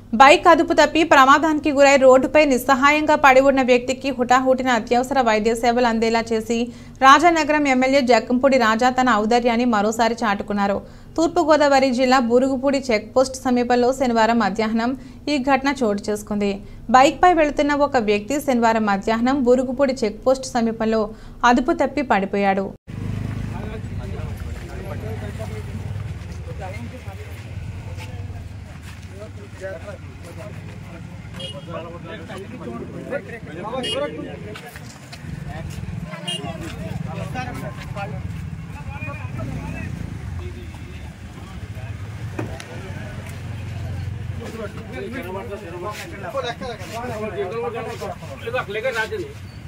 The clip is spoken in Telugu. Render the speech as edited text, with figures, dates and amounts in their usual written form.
బైక్ అదుపు తప్పి ప్రమాదానికి గురై రోడ్డుపై నిస్సహాయంగా పడి ఉన్న వ్యక్తికి హుటాహుటిన అత్యవసర వైద్య సేవలు అందేలా చేసి రాజానగరం ఎమ్మెల్యే జక్కంపూడి రాజా తన ఔదార్యాన్ని మరోసారి చాటుకున్నారు। తూర్పుగోదావరి జిల్లా బూరుగుపూడి చెక్పోస్ట్ సమీపంలో శనివారం మధ్యాహ్నం ఈ ఘటన చోటు చేసుకుంది। బైక్పై వెళుతున్న ఒక వ్యక్తి శనివారం మధ్యాహ్నం బూరుగుపూడి చెక్పోస్ట్ సమీపంలో అదుపు తప్పి పడిపోయాడు। लेकर राजन